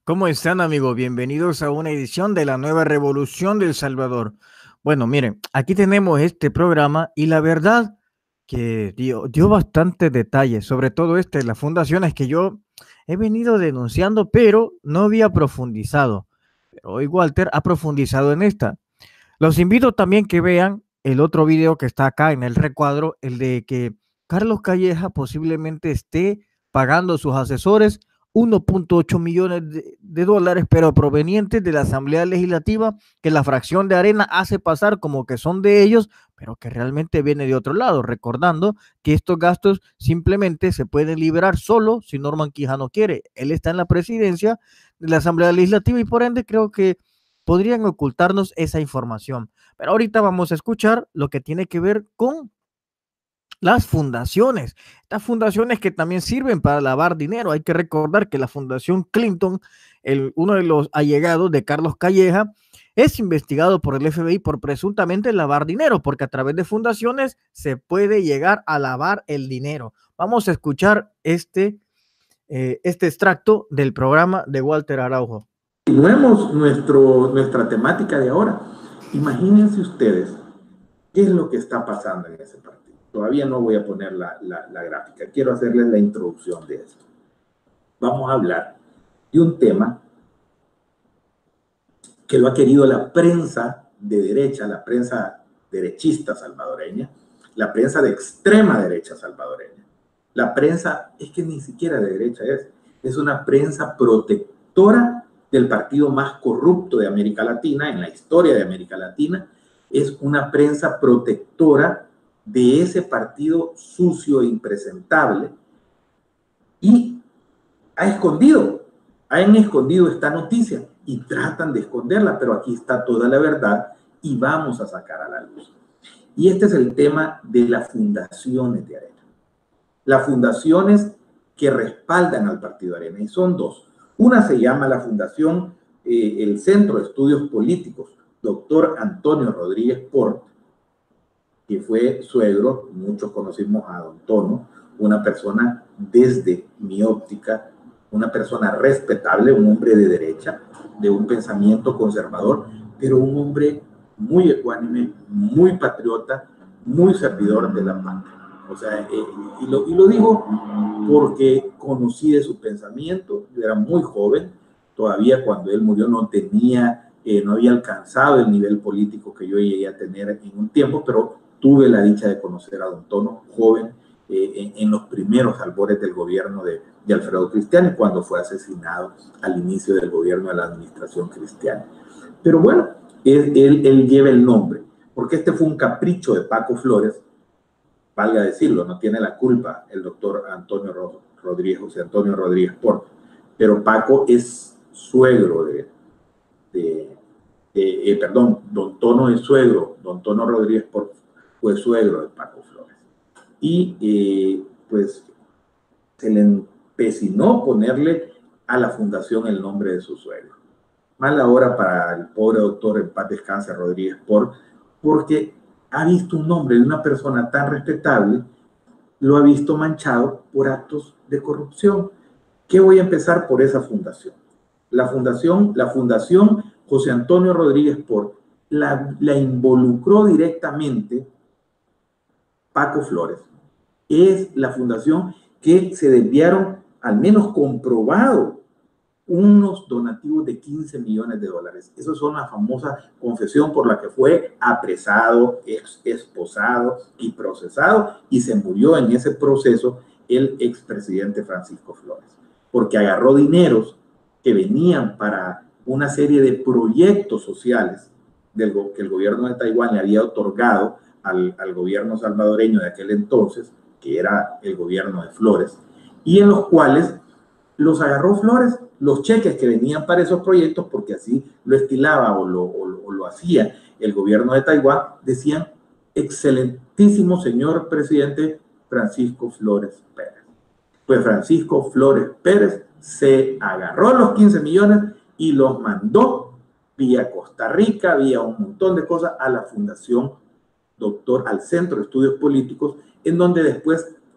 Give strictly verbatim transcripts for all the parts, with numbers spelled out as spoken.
¿Cómo están, amigos? Bienvenidos a una edición de la nueva revolución del Salvador. Bueno, miren, aquí tenemos este programa y la verdad que dio, dio bastantes detalles, sobre todo este, las fundaciones que yo he venido denunciando, pero no había profundizado. Pero hoy Walter ha profundizado en esta. Los invito también que vean el otro video que está acá en el recuadro, el de que Carlos Calleja posiblemente esté pagando sus asesores uno punto ocho millones de, de dólares, pero provenientes de la Asamblea Legislativa, que la fracción de Arena hace pasar como que son de ellos, pero que realmente viene de otro lado, recordando que estos gastos simplemente se pueden liberar solo si Norman Quijano quiere. Él está en la presidencia de la Asamblea Legislativa y por ende creo que podrían ocultarnos esa información. Pero ahorita vamos a escuchar lo que tiene que ver con las fundaciones. Estas fundaciones que también sirven para lavar dinero. Hay que recordar que la Fundación Clinton, el, uno de los allegados de Carlos Calleja, es investigado por el F B I por presuntamente lavar dinero, porque a través de fundaciones se puede llegar a lavar el dinero. Vamos a escuchar este, eh, este extracto del programa de Walter Araujo. Continuemos nuestro, nuestra temática de ahora. Imagínense ustedes qué es lo que está pasando en ese partido. Todavía no voy a poner la, la, la gráfica. Quiero hacerles la introducción de esto. Vamos a hablar de un tema que lo ha querido la prensa de derecha, la prensa derechista salvadoreña, la prensa de extrema derecha salvadoreña. La prensa es que ni siquiera de derecha es. Es una prensa protectora del partido más corrupto de América Latina, en la historia de América Latina. Es una prensa protectora de ese partido sucio e impresentable y ha escondido, han escondido esta noticia y tratan de esconderla, pero aquí está toda la verdad y vamos a sacar a la luz. Y este es el tema de las fundaciones de Arena. Las fundaciones que respaldan al partido Arena, y son dos. Una se llama la Fundación, eh, el Centro de Estudios Políticos, doctor Antonio Rodríguez Port, que fue suegro, muchos conocimos a don Tono, una persona desde mi óptica, una persona respetable, un hombre de derecha, de un pensamiento conservador, pero un hombre muy ecuánime, muy patriota, muy servidor de la patria. O sea, eh, y, lo, y lo digo porque conocí de su pensamiento. Yo era muy joven, todavía cuando él murió no tenía, eh, no había alcanzado el nivel político que yo llegué a tener en un tiempo, pero tuve la dicha de conocer a don Tono joven, eh, en, en los primeros albores del gobierno de, de Alfredo Cristiani, cuando fue asesinado al inicio del gobierno de la administración Cristiani. Pero bueno, él, él, él lleva el nombre, porque este fue un capricho de Paco Flores, valga decirlo, no tiene la culpa el doctor Antonio Rodríguez, José Antonio Rodríguez Port, pero Paco es suegro de, de, de eh, perdón, don Tono es suegro, don Tono Rodríguez Port fue suegro de Paco Flores. Y eh, pues se le empecinó ponerle a la fundación el nombre de su suegro. Mala hora para el pobre doctor, en paz descanse, Rodríguez Port, porque ha visto un nombre de una persona tan respetable, lo ha visto manchado por actos de corrupción. ¿Qué voy a empezar por esa fundación? La fundación, la fundación José Antonio Rodríguez Port la, la involucró directamente Paco Flores. Es la fundación que se desviaron, al menos comprobado, unos donativos de quince millones de dólares. Esa son la famosa confesión por la que fue apresado, ex, esposado y procesado, y se murió en ese proceso el expresidente Francisco Flores, porque agarró dineros que venían para una serie de proyectos sociales del, que el gobierno de Taiwán le había otorgado al, al gobierno salvadoreño de aquel entonces, que era el gobierno de Flores, y en los cuales los agarró Flores, los cheques que venían para esos proyectos, porque así lo estilaba o lo, o, o lo hacía el gobierno de Taiwán, decían: excelentísimo señor presidente Francisco Flores Pérez. Pues Francisco Flores Pérez se agarró los quince millones y los mandó vía Costa Rica, vía un montón de cosas, a la Fundación Doctor, al Centro de Estudios Políticos, en donde después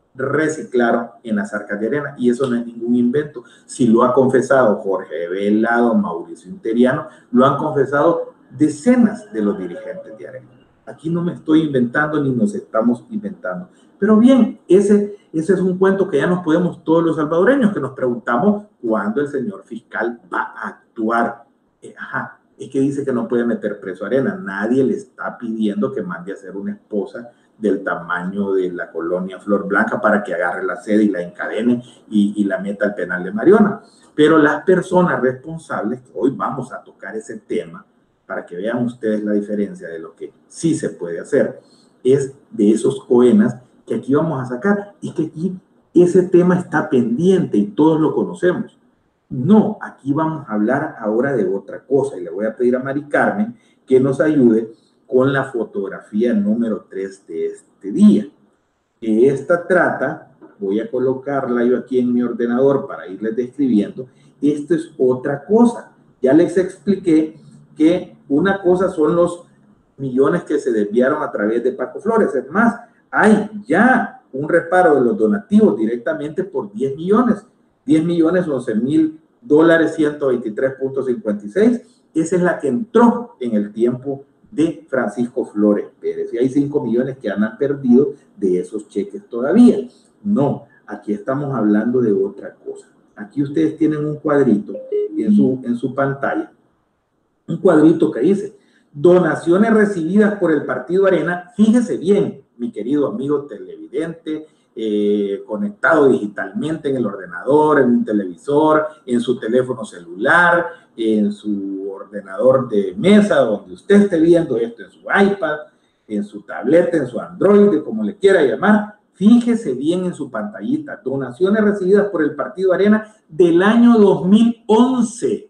reciclaron en las arcas de arena, y eso no es ningún invento. Si lo ha confesado Jorge Velado, Mauricio Interiano, lo han confesado decenas de los dirigentes de arena. Aquí no me estoy inventando ni nos estamos inventando. Pero bien, ese, ese es un cuento que ya nos podemos todos los salvadoreños, que nos preguntamos cuándo el señor fiscal va a actuar. Eh, ajá, es que dice que no puede meter preso a Arena. Nadie le está pidiendo que mande a hacer una esposa del tamaño de la colonia Flor Blanca para que agarre la sede y la encadene y, y la meta al penal de Mariona. Pero las personas responsables, que hoy vamos a tocar ese tema, para que vean ustedes la diferencia de lo que sí se puede hacer, es de esos COENAS que aquí vamos a sacar, y que aquí ese tema está pendiente y todos lo conocemos. No, aquí vamos a hablar ahora de otra cosa, y le voy a pedir a Mari Carmen que nos ayude con la fotografía número tres de este día. Esta trata, voy a colocarla yo aquí en mi ordenador para irles describiendo, esto es otra cosa. Ya les expliqué que una cosa son los millones que se desviaron a través de Paco Flores. Es más, hay ya un reparo de los donativos directamente por diez millones. diez millones, once mil dólares, ciento veintitrés punto cincuenta y seis. Esa es la que entró en el tiempo de Francisco Flores Pérez. Y hay cinco millones que han perdido de esos cheques todavía. No, aquí estamos hablando de otra cosa. Aquí ustedes tienen un cuadrito en su, en su pantalla. Un cuadrito que dice donaciones recibidas por el Partido Arena. Fíjese bien, mi querido amigo televidente, eh, conectado digitalmente en el ordenador, en un televisor, en su teléfono celular, en su ordenador de mesa, donde usted esté viendo esto, en su iPad, en su tableta, en su Android, como le quiera llamar. Fíjese bien en su pantallita, donaciones recibidas por el Partido Arena del año dos mil once.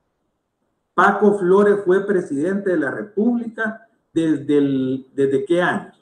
Paco Flores fue presidente de la República desde, el, ¿desde qué años?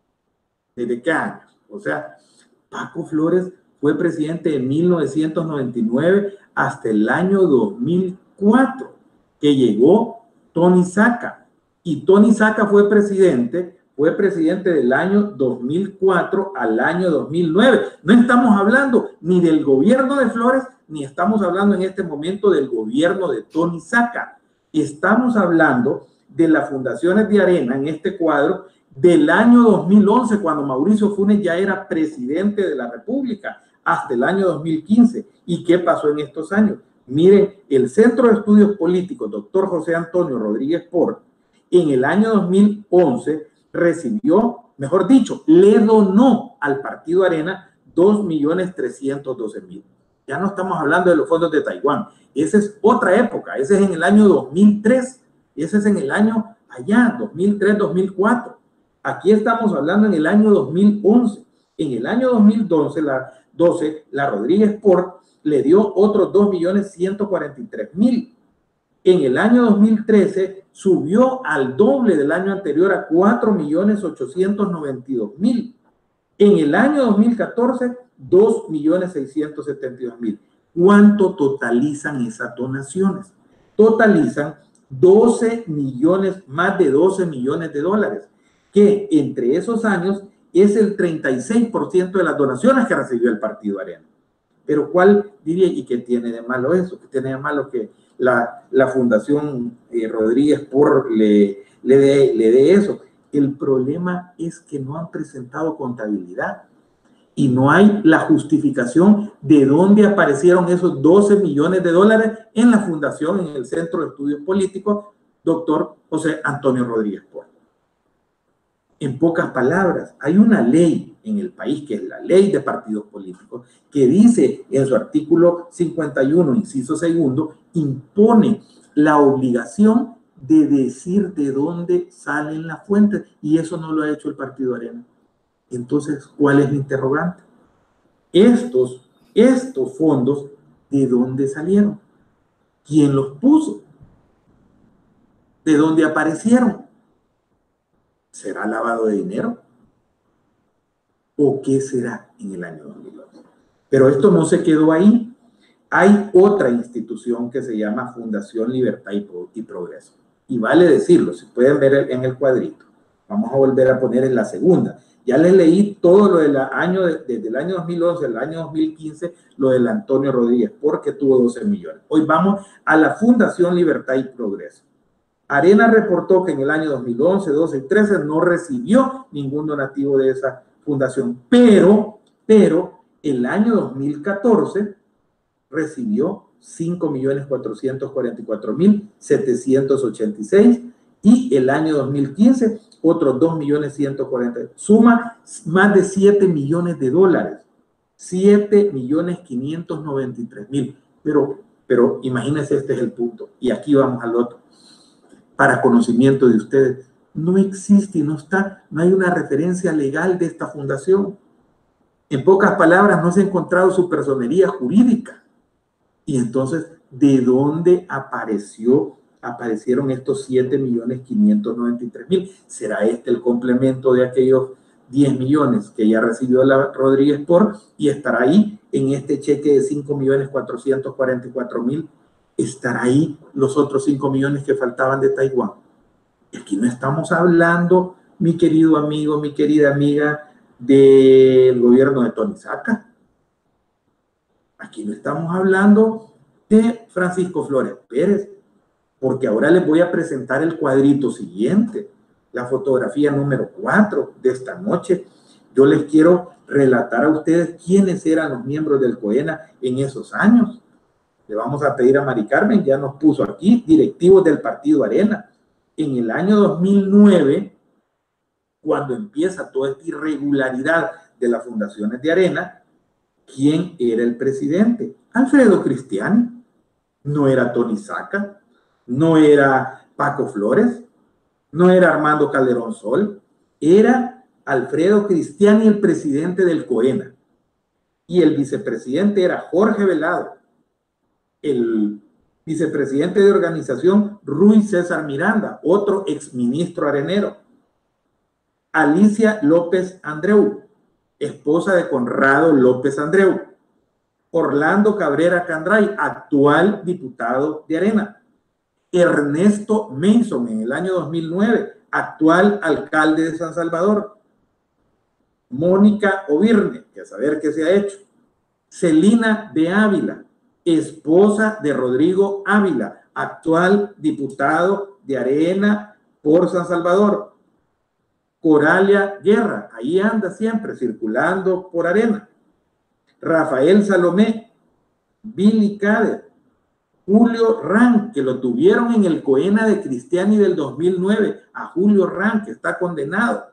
¿Desde qué años? O sea, Paco Flores fue presidente de mil novecientos noventa y nueve hasta el año dos mil cuatro, que llegó Tony Saca. Y Tony Saca fue presidente, fue presidente del año dos mil cuatro al año dos mil nueve. No estamos hablando ni del gobierno de Flores, ni estamos hablando en este momento del gobierno de Tony Saca. Estamos hablando de las fundaciones de Arena en este cuadro del año dos mil once, cuando Mauricio Funes ya era presidente de la República, hasta el año dos mil quince. ¿Y qué pasó en estos años? Miren, el Centro de Estudios Políticos, doctor José Antonio Rodríguez Port, en el año dos mil once recibió, mejor dicho, le donó al Partido Arena dos millones trescientos doce mil. Ya no estamos hablando de los fondos de Taiwán. Esa es otra época. Ese es en el año dos mil tres. Ese es en el año allá, dos mil tres, dos mil cuatro. Aquí estamos hablando en el año dos mil once. En el año dos mil doce, la, doce, la Rodríguez Port le dio otros dos millones ciento cuarenta y tres mil. En el año dos mil trece subió al doble del año anterior a cuatro millones ochocientos noventa y dos mil. En el año dos mil catorce, dos millones seiscientos setenta y dos mil. ¿Cuánto totalizan esas donaciones? Totalizan doce millones, más de doce millones de dólares, que entre esos años es el treinta y seis por ciento de las donaciones que recibió el Partido Arena. Pero ¿cuál diría, y qué tiene de malo eso? ¿Qué tiene de malo que la, la Fundación eh, Rodríguez Port le, le dé le dé eso? El problema es que no han presentado contabilidad y no hay la justificación de dónde aparecieron esos doce millones de dólares en la fundación, en el Centro de Estudios Políticos, doctor José Antonio Rodríguez Port. En pocas palabras, hay una ley en el país, que es la Ley de Partidos Políticos, que dice en su artículo cincuenta y uno, inciso segundo, impone la obligación de decir de dónde salen las fuentes, y eso no lo ha hecho el Partido Arena. Entonces, ¿cuál es el interrogante? Estos, estos fondos, ¿de dónde salieron? ¿Quién los puso? ¿De dónde aparecieron? ¿Será lavado de dinero? ¿O qué será en el año dos mil once? Pero esto no se quedó ahí. Hay otra institución que se llama Fundación Libertad y Progreso. Y vale decirlo, si pueden ver en el cuadrito. Vamos a volver a poner en la segunda. Ya les leí todo lo del año, desde el año dos mil once al año dos mil quince, lo del Antonio Rodríguez, porque tuvo doce millones. Hoy vamos a la Fundación Libertad y Progreso. Arena reportó que en el año dos mil once, doce y trece no recibió ningún donativo de esa fundación, pero, pero el año dos mil catorce recibió cinco millones cuatrocientos cuarenta y cuatro mil setecientos ochenta y seis y el año dos mil quince otros dos millones ciento cuarenta, suma más de siete millones de dólares, siete millones quinientos noventa y tres mil, pero, pero imagínense, este es el punto, y aquí vamos al otro, para conocimiento de ustedes, no existe y no está, no hay una referencia legal de esta fundación. En pocas palabras, no se ha encontrado su personería jurídica. Y entonces, ¿de dónde apareció, aparecieron estos siete millones quinientos noventa y tres mil? ¿Será este el complemento de aquellos diez millones que ya recibió la Rodríguez Por y estará ahí en este cheque de cinco millones cuatrocientos cuarenta y cuatro mil? ¿Estará ahí los otros cinco millones que faltaban de Taiwán? Aquí no estamos hablando, mi querido amigo, mi querida amiga, del gobierno de Tony Saca. Aquí no estamos hablando de Francisco Flores Pérez, porque ahora les voy a presentar el cuadrito siguiente, la fotografía número cuatro de esta noche. Yo les quiero relatar a ustedes quiénes eran los miembros del COENA en esos años. Le vamos a pedir a Mari Carmen, ya nos puso aquí, directivos del Partido Arena. En el año dos mil nueve, cuando empieza toda esta irregularidad de las fundaciones de Arena, ¿quién era el presidente? Alfredo Cristiani. No era Tony Saca, no era Paco Flores, no era Armando Calderón Sol, era Alfredo Cristiani, el presidente del COENA. Y el vicepresidente era Jorge Velado. El vicepresidente de organización, Rui César Miranda, otro exministro arenero. Alicia López Andreu, esposa de Conrado López Andreu. Orlando Cabrera Candray, actual diputado de Arena. Ernesto Mason, en el año dos mil nueve, actual alcalde de San Salvador. Mónica Ovirne, que a saber qué se ha hecho. Celina de Ávila, esposa de Rodrigo Ávila, actual diputado de Arena por San Salvador. Coralia Guerra, ahí anda siempre circulando por Arena. Rafael Salomé, Billy Cader, Julio Ran, que lo tuvieron en el COENA de Cristiani del dos mil nueve, a Julio Ran, que está condenado.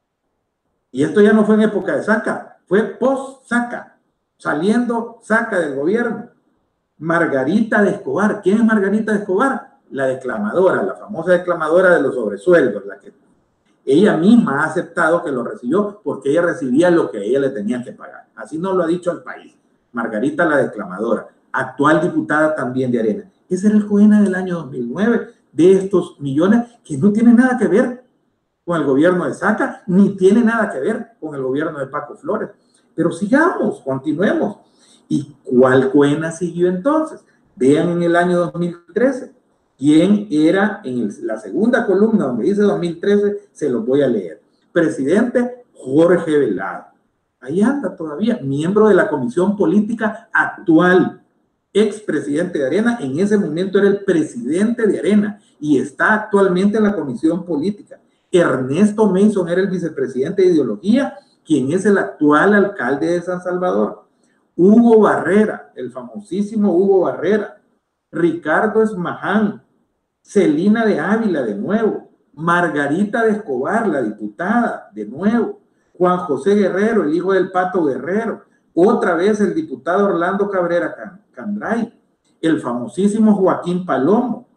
Y esto ya no fue en época de Saca, fue post-Saca, saliendo Saca del gobierno. Margarita de Escobar, ¿quién es Margarita de Escobar? La declamadora, la famosa declamadora de los sobresueldos, la que ella misma ha aceptado que lo recibió porque ella recibía lo que a ella le tenían que pagar. Así nos lo ha dicho el país. Margarita la declamadora, actual diputada también de Arena. Ese era el COENA del año dos mil nueve, de estos millones que no tienen nada que ver con el gobierno de Saca, ni tiene nada que ver con el gobierno de Paco Flores. Pero sigamos, continuemos. ¿Y cuál COENA siguió entonces? Vean en el año dos mil trece. ¿Quién era en el, la segunda columna donde dice dos mil trece? Se los voy a leer. Presidente Jorge Velado. Ahí anda todavía, miembro de la comisión política actual, expresidente de Arena. En ese momento era el presidente de Arena y está actualmente en la comisión política. Ernesto Mason era el vicepresidente de ideología, quien es el actual alcalde de San Salvador. Hugo Barrera, el famosísimo Hugo Barrera. Ricardo Esmaján. Celina de Ávila, de nuevo. Margarita de Escobar, la diputada, de nuevo. Juan José Guerrero, el hijo del Pato Guerrero. Otra vez el diputado Orlando Cabrera Candray. El famosísimo Joaquín Palomo.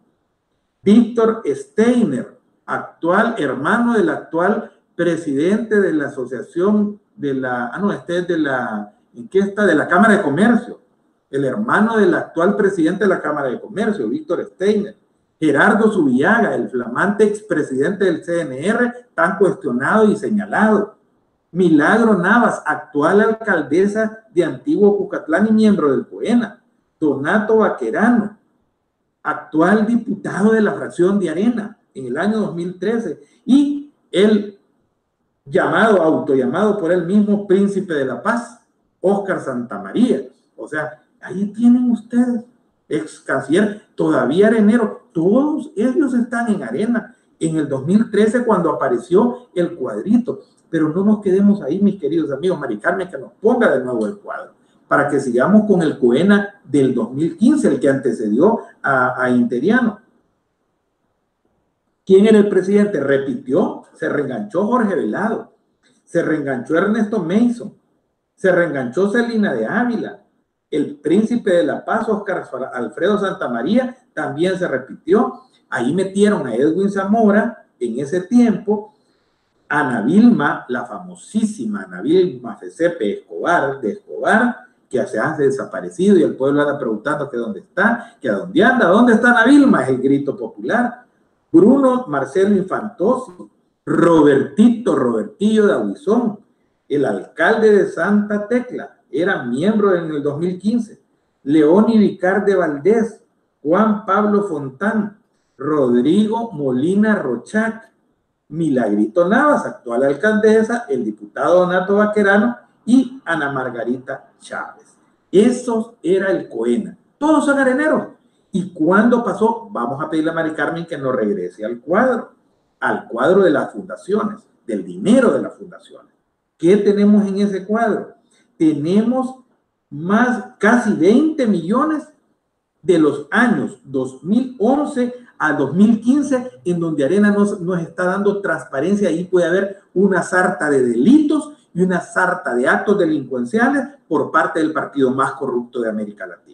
Víctor Steiner, actual hermano del actual presidente de la asociación de la, ah no, este es de la, ¿en qué está? De la Cámara de Comercio. El hermano del actual presidente de la Cámara de Comercio, Víctor Steiner. Gerardo Zubillaga, el flamante expresidente del C N R, tan cuestionado y señalado. Milagro Navas, actual alcaldesa de Antiguo Cucatlán y miembro del COENA. Donato Vaquerano, actual diputado de la fracción de Arena en el año dos mil trece. Y el llamado, autollamado por él mismo Príncipe de la Paz, Óscar Santamaría. O sea, ahí tienen ustedes, ex canciller, todavía arenero, todos ellos están en Arena en el dos mil trece cuando apareció el cuadrito. Pero no nos quedemos ahí, mis queridos amigos. Mari Carmen, que nos ponga de nuevo el cuadro, para que sigamos con el COENA del dos mil quince, el que antecedió a, a Interiano. ¿Quién era el presidente? Repitió, se reenganchó Jorge Velado, se reenganchó Ernesto Mason, se reenganchó Celina de Ávila, el Príncipe de la Paz, Óscar Alfredo Santamaría, también se repitió. Ahí metieron a Edwin Zamora en ese tiempo, Ana Vilma, la famosísima Ana Vilma Fesepe Escobar, de Escobar, que se ha desaparecido y el pueblo anda preguntando que dónde está, que a dónde anda, ¿dónde está Ana Vilma? Es el grito popular. Bruno Marcelo Infantosi, Robertito, Robertillo de Aguizón, el alcalde de Santa Tecla, era miembro en el dos mil quince. Leoni Vicar de Valdés, Juan Pablo Fontán, Rodrigo Molina Rochac, Milagrito Navas, actual alcaldesa, el diputado Donato Vaquerano y Ana Margarita Chávez. Eso era el COENA. Todos son areneros. ¿Y cuándo pasó? Vamos a pedirle a Mari Carmen que nos regrese al cuadro, al cuadro de las fundaciones, del dinero de las fundaciones. ¿Qué tenemos en ese cuadro? Tenemos más, casi veinte millones de los años dos mil once a dos mil quince, en donde Arena nos, nos está dando transparencia. Ahí puede haber una sarta de delitos y una sarta de actos delincuenciales por parte del partido más corrupto de América Latina.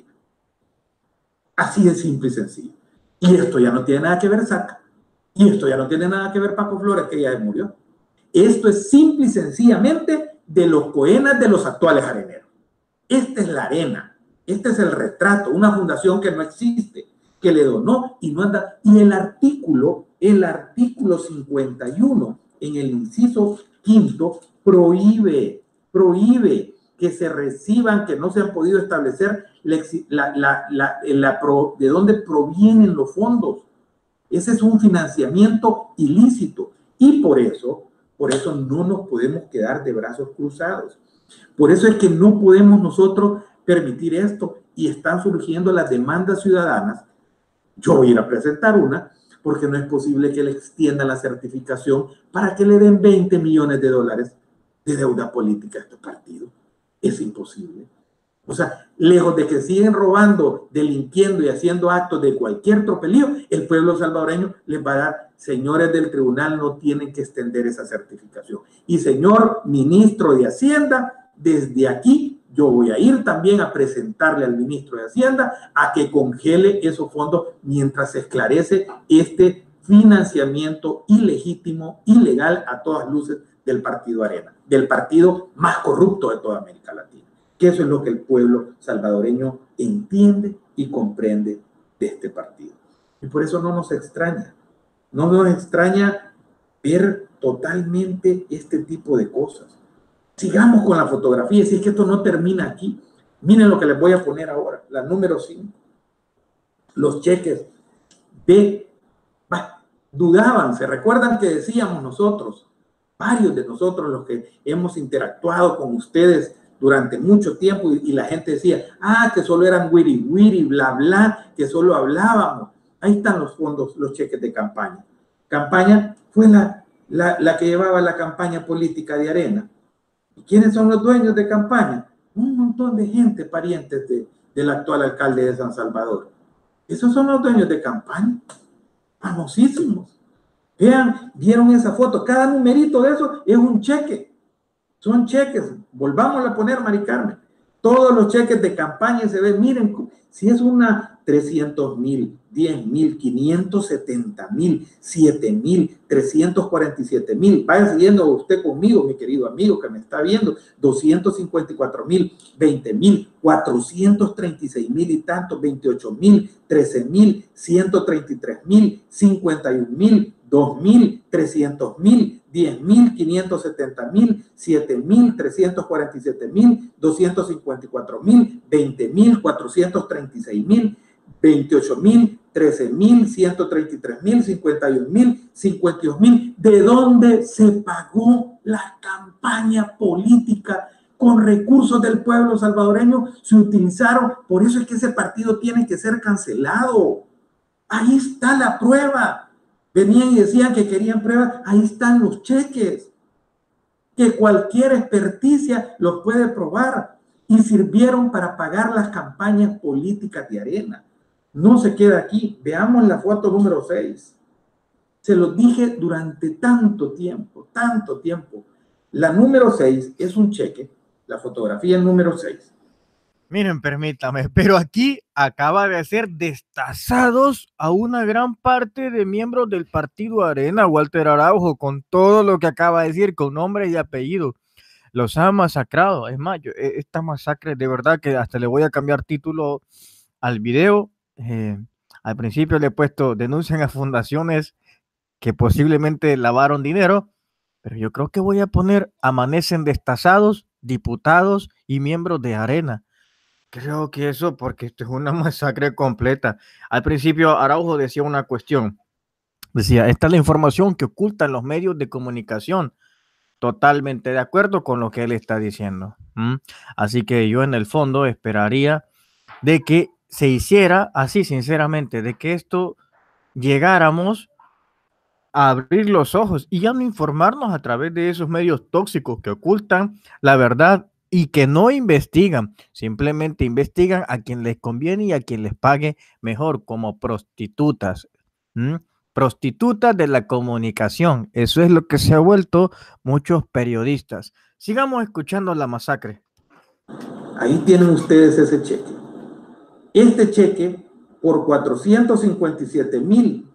Así de simple y sencillo. Y esto ya no tiene nada que ver Saca. Y esto ya no tiene nada que ver Paco Flores, que ya murió. Esto es simple y sencillamente de los COENAs de los actuales areneros. Esta es la Arena. Este es el retrato, una fundación que no existe, que le donó y no anda. Y el artículo, el artículo cincuenta y uno, en el inciso quinto, prohíbe, prohíbe que se reciban, que no se han podido establecer la, la, la, la, pro, de dónde provienen los fondos. Ese es un financiamiento ilícito. Y por eso, por eso no nos podemos quedar de brazos cruzados. Por eso es que no podemos nosotros permitir esto, y están surgiendo las demandas ciudadanas. Yo voy a ir a presentar una, porque no es posible que le extiendan la certificación para que le den veinte millones de dólares de deuda política a este partido. Es imposible. O sea, lejos de que siguen robando, delinquiendo y haciendo actos de cualquier tropelío, el pueblo salvadoreño les va a dar: señores del tribunal, no tienen que extender esa certificación. Y señor ministro de Hacienda, desde aquí yo voy a ir también a presentarle al ministro de Hacienda a que congele esos fondos mientras se esclarece este financiamiento ilegítimo, ilegal a todas luces del partido Arena, del partido más corrupto de toda América Latina. Que eso es lo que el pueblo salvadoreño entiende y comprende de este partido. Y por eso no nos extraña, no nos extraña ver totalmente este tipo de cosas. Sigamos con la fotografía, si es que esto no termina aquí. Miren lo que les voy a poner ahora, la número cinco. Los cheques de... Bah, dudaban, se recuerdan que decíamos nosotros, varios de nosotros los que hemos interactuado con ustedes durante mucho tiempo, y, y la gente decía, ah, que solo eran wiri wiri, bla, bla, que solo hablábamos. Ahí están los fondos, los cheques de campaña. Campaña fue la, la, la que llevaba la campaña política de Arena. ¿Y quiénes son los dueños de campaña? Un montón de gente, parientes de, del actual alcalde de San Salvador. Esos son los dueños de campaña, famosísimos. Vean, vieron esa foto, cada numerito de eso es un cheque. Son cheques, volvamos a poner, Mari Carmen. Todos los cheques de campaña se ven, miren, si es una trescientos mil, diez mil, quinientos setenta mil, siete mil, trescientos cuarenta y siete mil. Vaya siguiendo usted conmigo, mi querido amigo que me está viendo. doscientos cincuenta y cuatro mil, veinte mil, cuatrocientos treinta y seis mil y tantos, veintiocho mil, trece mil, ciento treinta y tres mil, cincuenta y un mil, dos mil, trescientos mil, diez mil, quinientos setenta mil, siete mil, trescientos cuarenta y siete mil, doscientos cincuenta y cuatro mil, veinte mil, cuatrocientos treinta y seis mil, veintiocho mil, trece mil, ciento treinta y tres mil, cincuenta y un mil, cincuenta y dos mil. ¿De dónde se pagó la campaña política? Con recursos del pueblo salvadoreño se utilizaron. Por eso es que ese partido tiene que ser cancelado. Ahí está la prueba. Venían y decían que querían pruebas. Ahí están los cheques, que cualquier experticia los puede probar, y sirvieron para pagar las campañas políticas de Arena. No se queda aquí. Veamos la foto número seis. Se lo dije durante tanto tiempo, tanto tiempo. La número seis es un cheque, la fotografía número seis. Miren, permítame, pero aquí acaba de ser destazados a una gran parte de miembros del partido Arena, Walter Araujo, con todo lo que acaba de decir, con nombre y apellido. Los ha masacrado. Es más, yo, esta masacre, de verdad que hasta le voy a cambiar título al video. Eh, al principio le he puesto denuncian a fundaciones que posiblemente lavaron dinero, pero yo creo que voy a poner amanecen destazados diputados y miembros de Arena. Creo que eso, porque esto es una masacre completa. Al principio Araujo decía una cuestión, decía, esta es la información que ocultan los medios de comunicación. Totalmente de acuerdo con lo que él está diciendo. ¿Mm? Así que yo en el fondo esperaría de que se hiciera así, sinceramente, de que esto llegáramos a abrir los ojos y ya no informarnos a través de esos medios tóxicos que ocultan la verdad y que no investigan, simplemente investigan a quien les conviene y a quien les pague mejor, como prostitutas. ¿Mm? Prostitutas de la comunicación. Eso es lo que se ha vuelto muchos periodistas. Sigamos escuchando la masacre. Ahí tienen ustedes ese cheque. Este cheque por cuatrocientos cincuenta y siete mil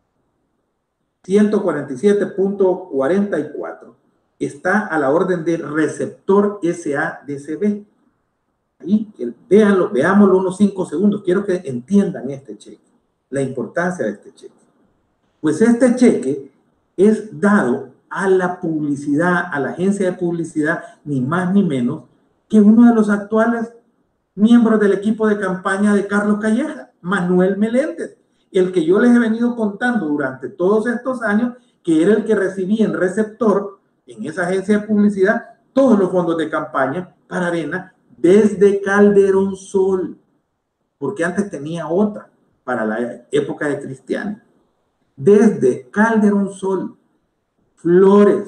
ciento cuarenta y siete punto cuarenta y cuatro está a la orden de receptor S A D C B. Ahí, véanlo, veámoslo unos cinco segundos. Quiero que entiendan este cheque, la importancia de este cheque. Pues este cheque es dado a la publicidad, a la agencia de publicidad, ni más ni menos que uno de los actuales miembros del equipo de campaña de Carlos Calleja, Manuel Meléndez, el que yo les he venido contando durante todos estos años, que era el que recibía en receptor, en esa agencia de publicidad, todos los fondos de campaña para Arena desde Calderón Sol, porque antes tenía otra para la época de Cristiano. Desde Calderón Sol, Flores,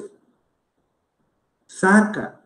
Saca,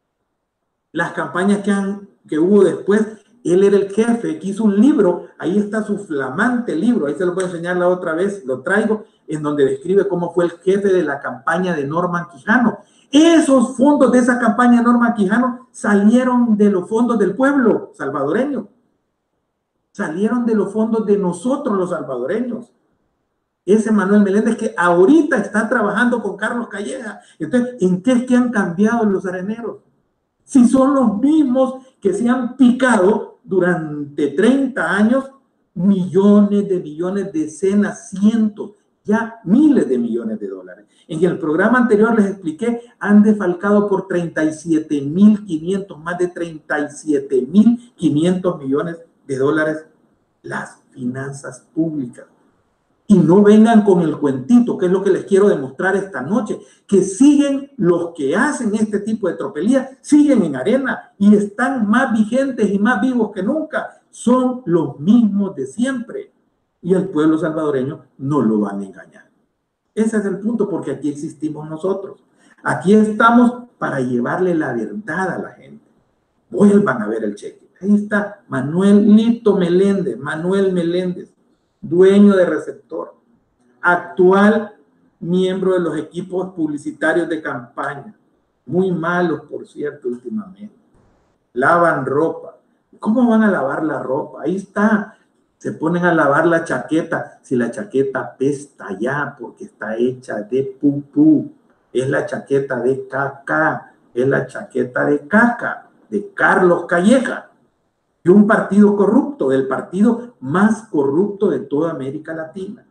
las campañas que, han, que hubo después, él era el jefe, que hizo un libro, ahí está su flamante libro, ahí se lo voy a enseñar la otra vez, lo traigo, en donde describe cómo fue el jefe de la campaña de Norman Quijano. Esos fondos de esa campaña de Norman Quijano salieron de los fondos del pueblo salvadoreño, salieron de los fondos de nosotros los salvadoreños. Ese Manuel Meléndez que ahorita está trabajando con Carlos Calleja. Entonces, ¿en qué es que han cambiado los areneros? Si son los mismos que se han picado durante treinta años millones de millones, decenas, cientos, ya miles de millones de dólares. En el programa anterior les expliqué, han defalcado por treinta y siete mil quinientos, más de treinta y siete mil quinientos millones de dólares las finanzas públicas. Y no vengan con el cuentito, que es lo que les quiero demostrar esta noche, que siguen los que hacen este tipo de tropelías, siguen en Arena y están más vigentes y más vivos que nunca. Son los mismos de siempre. Y el pueblo salvadoreño no lo van a engañar. Ese es el punto, porque aquí existimos nosotros. Aquí estamos para llevarle la verdad a la gente. Vuelvan a ver el cheque. Ahí está Manuelito Meléndez, Manuel Meléndez, dueño de receptor, actual miembro de los equipos publicitarios de campaña, muy malos, por cierto, últimamente. Lavan ropa. ¿Cómo van a lavar la ropa? Ahí está. Se ponen a lavar la chaqueta. Si la chaqueta apesta ya, porque está hecha de pupú, es la chaqueta de caca, es la chaqueta de caca, de Carlos Calleja. Y un partido corrupto, el partido más corrupto de toda América Latina.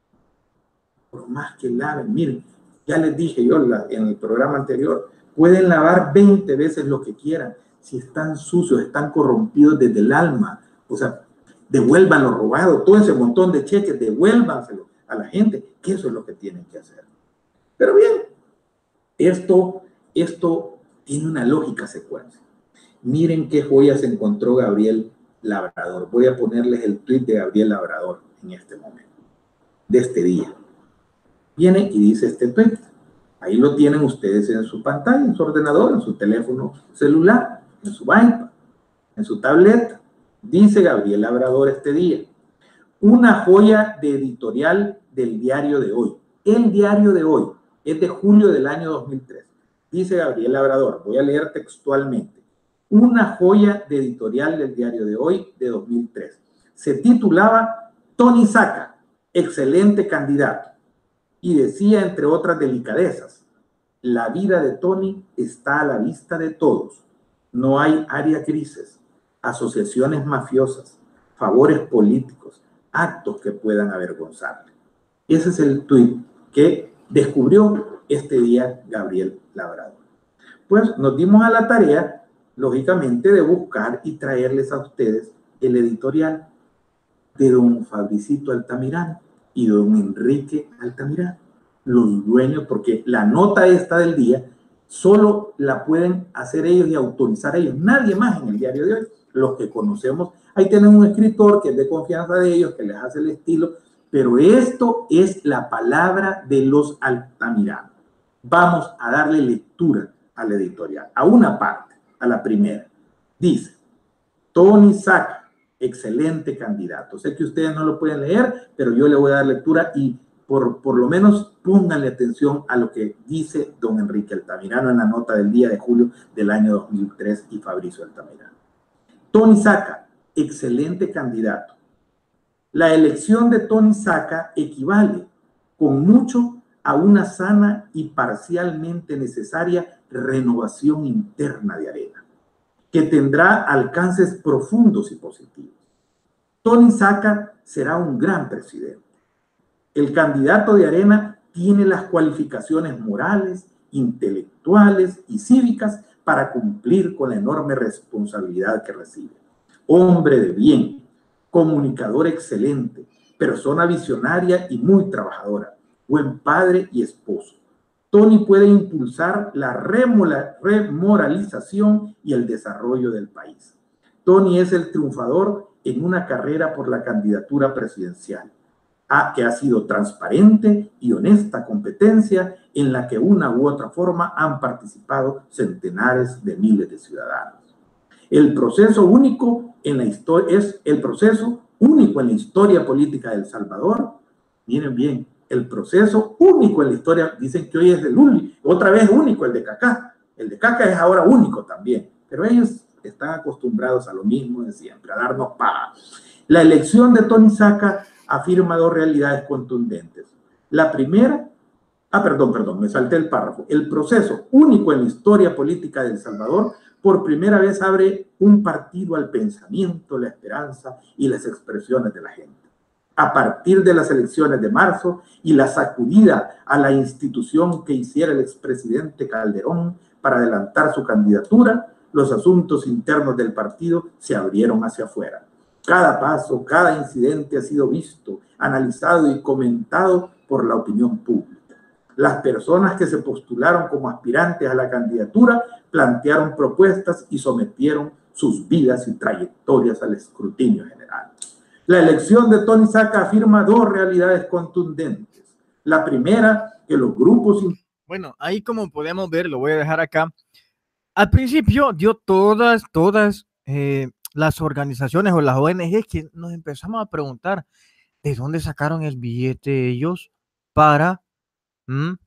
Por más que laven, miren, ya les dije yo en el programa anterior, pueden lavar veinte veces lo que quieran. Si están sucios, están corrompidos desde el alma, o sea, devuelvan lo robado, todo ese montón de cheques, devuélvanselo a la gente, que eso es lo que tienen que hacer. Pero bien, esto, esto tiene una lógica secuencia. Miren qué joyas encontró Gabriel Labrador. Voy a ponerles el tweet de Gabriel Labrador en este momento, de este día. Viene y dice este tweet. Ahí lo tienen ustedes en su pantalla, en su ordenador, en su teléfono celular, en su iPad, en su tableta. Dice Gabriel Labrador este día. Una joya de editorial del diario de hoy. El diario de hoy es de julio del año dos mil tres. Dice Gabriel Labrador, voy a leer textualmente. Una joya de editorial del diario de hoy de dos mil tres. Se titulaba Tony Saca, excelente candidato. Y decía, entre otras delicadezas, la vida de Tony está a la vista de todos. No hay áreas grises, asociaciones mafiosas, favores políticos, actos que puedan avergonzarle. Ese es el tuit que descubrió este día Gabriel Labrador. Pues nos dimos a la tarea, lógicamente, de buscar y traerles a ustedes el editorial de don Fabricito Altamirano y don Enrique Altamirano, los dueños, porque la nota esta del día solo la pueden hacer ellos y autorizar ellos, nadie más en el diario de hoy, los que conocemos. Ahí tienen un escritor que es de confianza de ellos, que les hace el estilo, pero esto es la palabra de los Altamirano. Vamos a darle lectura al editorial, a una parte, a la primera. Dice, Tony Saca, excelente candidato. Sé que ustedes no lo pueden leer, pero yo le voy a dar lectura y por, por lo menos pónganle atención a lo que dice don Enrique Altamirano en la nota del día de julio del año dos mil tres y Fabricio Altamirano. Tony Saca, excelente candidato. La elección de Tony Saca equivale con mucho a una sana y parcialmente necesaria renovación interna de Arena, que tendrá alcances profundos y positivos. Tony Saca será un gran presidente. El candidato de Arena tiene las cualificaciones morales, intelectuales y cívicas para cumplir con la enorme responsabilidad que recibe. Hombre de bien, comunicador excelente, persona visionaria y muy trabajadora, buen padre y esposo. Tony puede impulsar la remoralización y el desarrollo del país. Tony es el triunfador en una carrera por la candidatura presidencial, que ha sido transparente y honesta competencia en la que una u otra forma han participado centenares de miles de ciudadanos. El proceso único en la historia es el proceso único en la historia política de El Salvador. Miren bien, el proceso único en la historia, dicen que hoy es el único, otra vez único el de Cacá. El de Cacá es ahora único también, pero ellos están acostumbrados a lo mismo de siempre, a darnos paga. La elección de Tony Saca afirma dos realidades contundentes. La primera, ah, perdón, perdón, me salté el párrafo. El proceso único en la historia política de El Salvador por primera vez abre un partido al pensamiento, la esperanza y las expresiones de la gente. A partir de las elecciones de marzo y la sacudida a la institución que hiciera el expresidente Calderón para adelantar su candidatura, los asuntos internos del partido se abrieron hacia afuera. Cada paso, cada incidente ha sido visto, analizado y comentado por la opinión pública. Las personas que se postularon como aspirantes a la candidatura plantearon propuestas y sometieron sus vidas y trayectorias al escrutinio general. La elección de Tony Saca afirma dos realidades contundentes. La primera, que los grupos... Bueno, ahí como podemos ver, lo voy a dejar acá. Al principio dio todas, todas eh, las organizaciones o las O N G que nos empezamos a preguntar de dónde sacaron el billete ellos para, ¿m?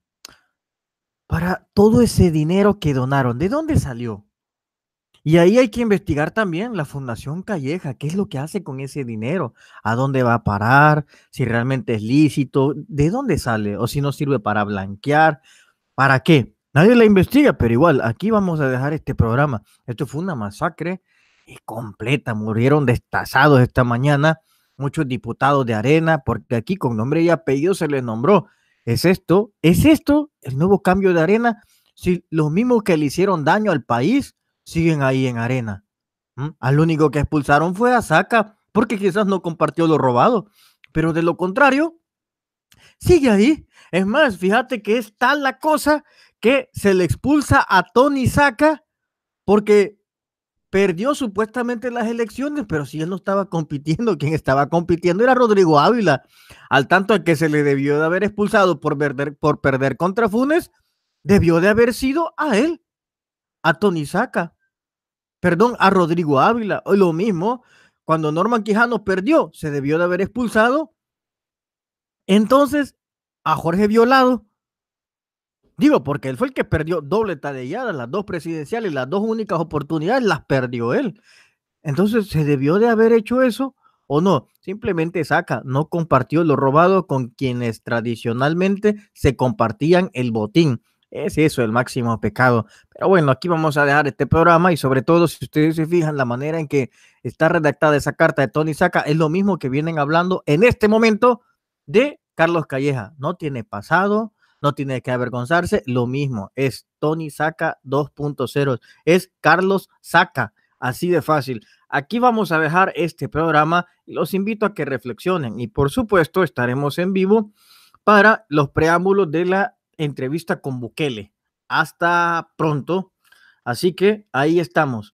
para todo ese dinero que donaron. ¿De dónde salió? Y ahí hay que investigar también la Fundación Calleja, qué es lo que hace con ese dinero, a dónde va a parar, si realmente es lícito, de dónde sale, o si no sirve para blanquear, ¿para qué? Nadie la investiga, pero igual, aquí vamos a dejar este programa. Esto fue una masacre completa, murieron destazados esta mañana muchos diputados de Arena, porque aquí con nombre y apellido se les nombró. ¿Es esto? ¿Es esto el nuevo cambio de Arena? Si los mismos que le hicieron daño al país siguen ahí en Arena. ¿Mm? Al único que expulsaron fue a Saca, porque quizás no compartió lo robado, pero de lo contrario, sigue ahí. Es más, fíjate que es tal la cosa que se le expulsa a Tony Saca porque perdió supuestamente las elecciones, pero si él no estaba compitiendo, quien estaba compitiendo era Rodrigo Ávila, al tanto a que se le debió de haber expulsado por perder, por perder contra Funes, debió de haber sido a él, a Tony Saca, perdón, a Rodrigo Ávila, o lo mismo, cuando Norman Quijano perdió, se debió de haber expulsado, entonces, a Jorge Violado, digo, porque él fue el que perdió doble tadelladas, las dos presidenciales, las dos únicas oportunidades las perdió él. Entonces, ¿se debió de haber hecho eso o no? Simplemente Saca no compartió lo robado con quienes tradicionalmente se compartían el botín. Es eso el máximo pecado. Pero bueno, aquí vamos a dejar este programa y sobre todo, si ustedes se fijan, la manera en que está redactada esa carta de Tony Saca es lo mismo que vienen hablando en este momento de Carlos Calleja. No tiene pasado, no tiene que avergonzarse, lo mismo, es Tony Saca dos punto cero, es Carlos Saca, así de fácil. Aquí vamos a dejar este programa y los invito a que reflexionen y por supuesto estaremos en vivo para los preámbulos de la entrevista con Bukele. Hasta pronto. Así que ahí estamos.